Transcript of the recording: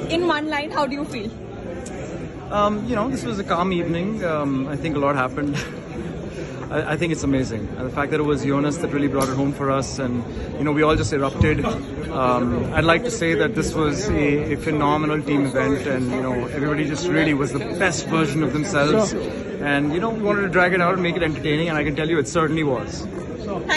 in one line, how do you feel? This was a calm evening. I think a lot happened. I think it's amazing. The fact that it was Jonas that really brought it home for us, and we all just erupted. I'd like to say that this was a phenomenal team event, and everybody just really was the best version of themselves. And we wanted to drag it out and make it entertaining, and I can tell you it certainly was.